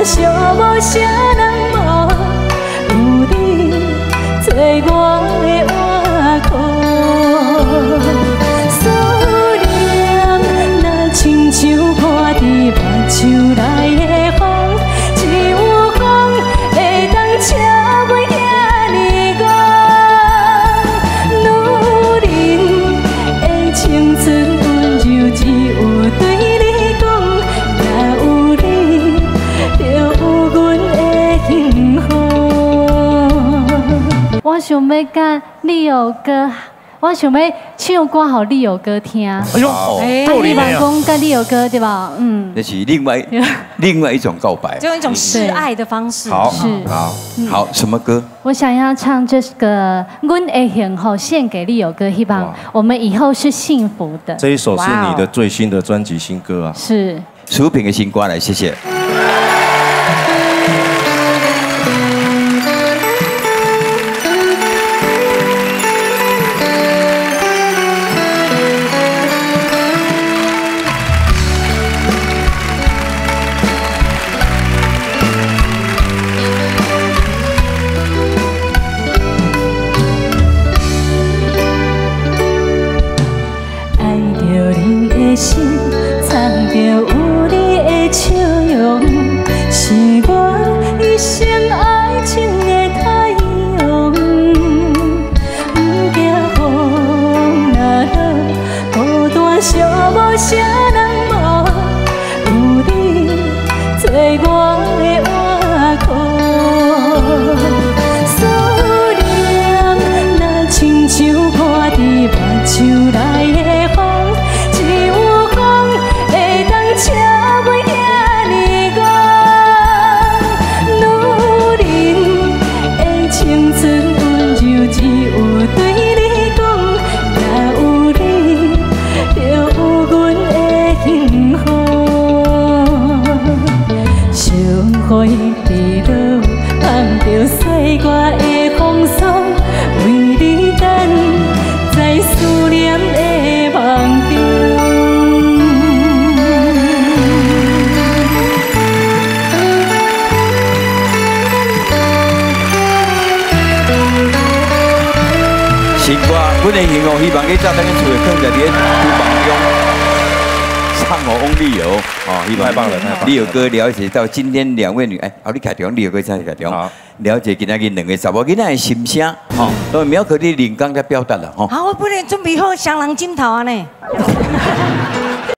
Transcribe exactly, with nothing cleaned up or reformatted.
寂无啥人无，有你做我的依靠。思念若亲像看伫目睭内的风，只有风会当车袂遐尼戆。女人的青春温柔，只有对你讲，若有你，就有阮的幸福。我想要甲李友哥。 我想要唱歌给李友哥听。哎呦， 哎，希望讲跟李友哥对吧？嗯， 那是另外另外一种告白， 就一种示爱的方式。 好， 是好，好，什么歌？ 我想要唱这个《阮的幸福》，献给李友哥，希望我们以后是幸福的。 这一首是你的最新的专辑新歌啊？ 是。 薯饼的新歌来，谢谢。 心藏着有你的笑容，是我一生爱情的太阳。不惊风若落，孤单寂无啥人无，有你做我的依靠。思念若亲像看伫目睭内的风。 车袂遐尼戆，女人的青春温柔，只有对你讲，若有你，就有阮的幸福。伤花伫落，放着岁月的风霜，为你等，在思念的梦中。 新歌，阮的幸福，希望你早等去厝里放在你的厨房中，唱我翁丽友，哦，希望太棒了，太棒了！ 丽友哥了解到今天两位女，哎，好，你开中，丽友哥再开中，了解今仔日两个查某囡仔的心声，哦，都苗可你临刚在表达了，吼。 好，我本来准备好双人枕头啊呢。